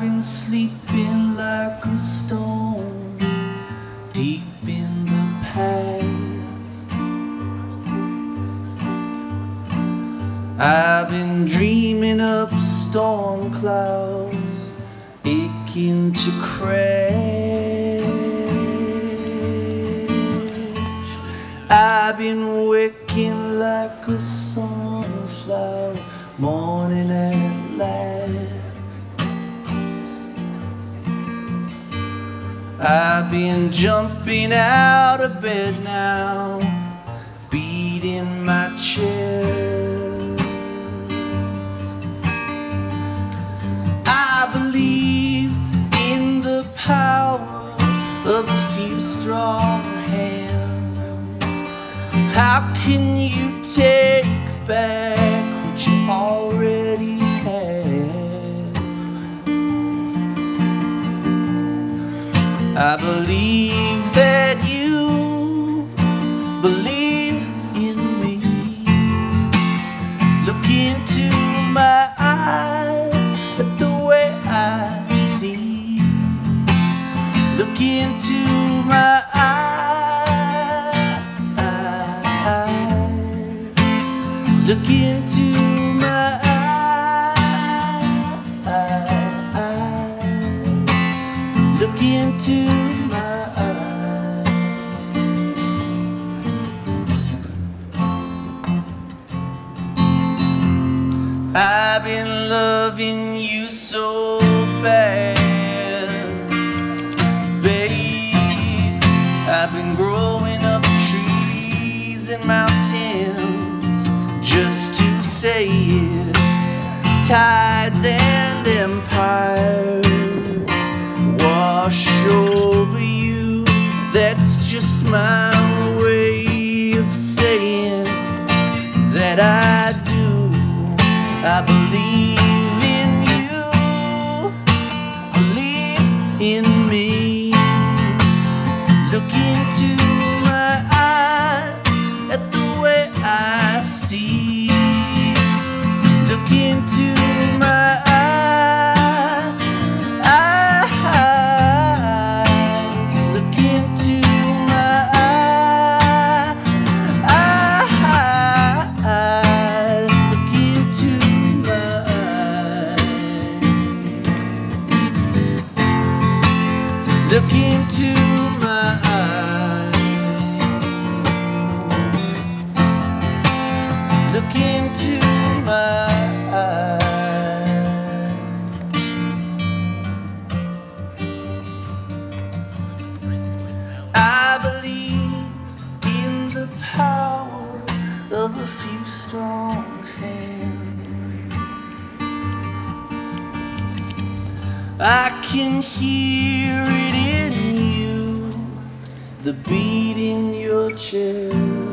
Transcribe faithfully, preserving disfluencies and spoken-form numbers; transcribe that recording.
been sleeping like a stone, deep in the past. I've been dreaming up storm clouds, aching to crash. I've been waking like a sunflower, morning at last. I've been jumping out of bed now, beating my chest. I believe in the power of a few strong hands. How can you take back what you already had? I believe that you believe in me. Look into my eyes at the way I see. Look into my eyes. Look into my eyes. Look into my eyes. I've been loving you so bad, babe. I've been growing up trees and mountains just to say it. Tides and empires wash over you. That's just my way of saying that I do. I believe in you, believe in me. Look into my eyes at the way I see. Look into my eyes. Look into my eyes. Look into my eyes. Look into my eyes. Look into my eyes. I believe in the power of a few strong hands. I can hear it in you, the beat in your chest.